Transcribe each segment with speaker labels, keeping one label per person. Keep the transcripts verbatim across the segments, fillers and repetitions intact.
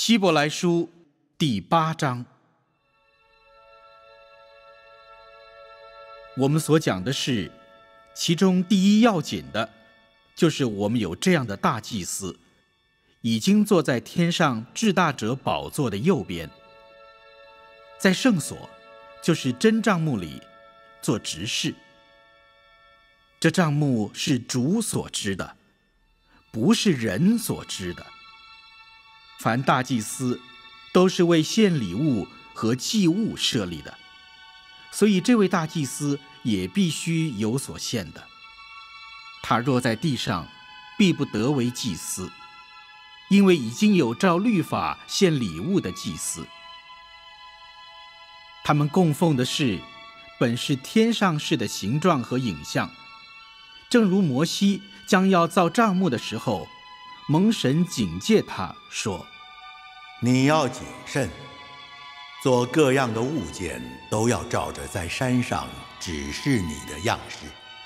Speaker 1: 希伯来书第八章，我们所讲的是，其中第一要紧的，就是我们有这样的大祭司，已经坐在天上至大者宝座的右边，在圣所，就是真帐幕里做执事。这帐幕是主所知的，不是人所知的。凡大祭司都是为献礼物和祭物设立的，所以这位大祭司也必须有所献的。他若在地上，必不得为祭司，因为已经有照律法献礼物的祭司。他们供奉的事，本是天上事的形状和影像，正如摩西将要造帐幕的时候，蒙神警戒他说：
Speaker 2: 你要谨慎，做各样的物件都要照着在山上指示你的样式。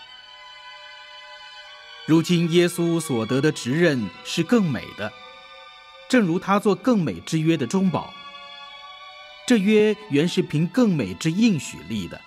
Speaker 1: 如今耶稣所得的职任是更美的，正如他做更美之约的中保。这约原是凭更美之应许立的。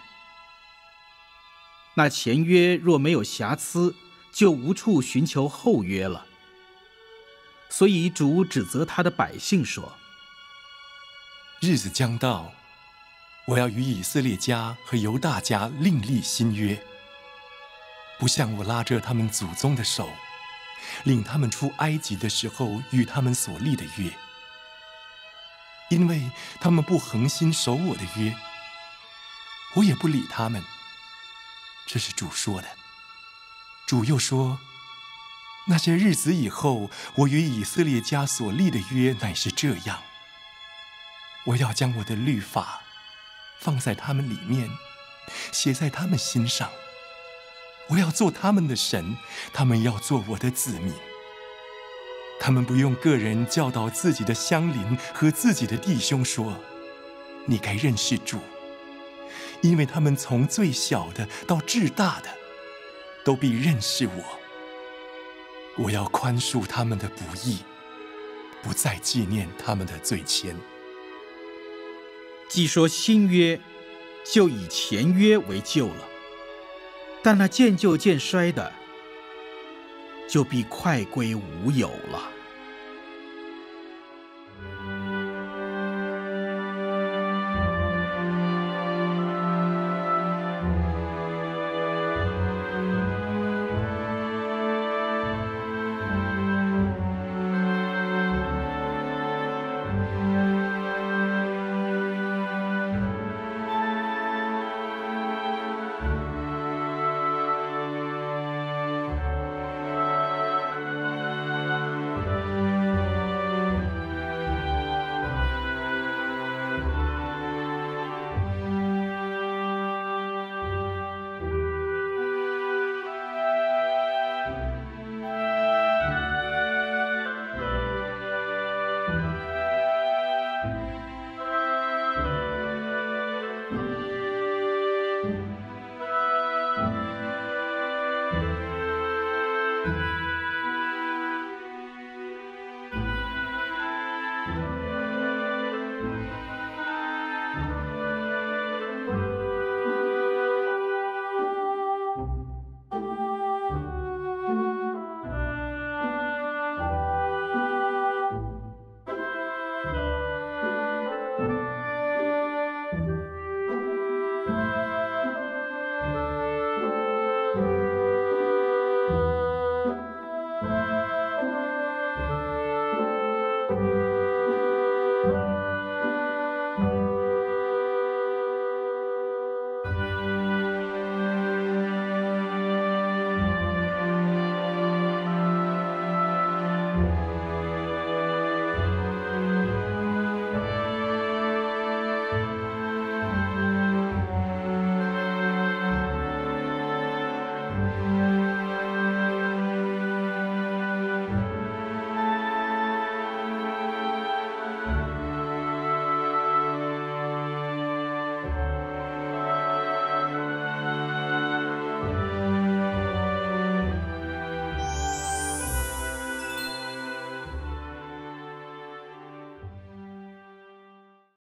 Speaker 1: 那前约若没有瑕疵，就无处寻求后约了。所以主指责他的百姓说：
Speaker 3: 日子将到，我要与以色列家和犹大家另立新约，不像我拉着他们祖宗的手，领他们出埃及的时候与他们所立的约，因为他们不恒心守我的约，我也不理他们。这是主说的。主又说，那些日子以后，我与以色列家所立的约乃是这样：我要将我的律法放在他们里面，写在他们心上。我要做他们的神，他们要做我的子民。他们不用个人教导自己的乡邻和自己的弟兄说：你该认识主，因为他们从最小的到至大的，都必认识我。我要宽恕他们的不义，不再纪念他们的罪愆。
Speaker 1: 既说新约，就以前约为旧了，但那渐旧渐衰的，就必快归无有了。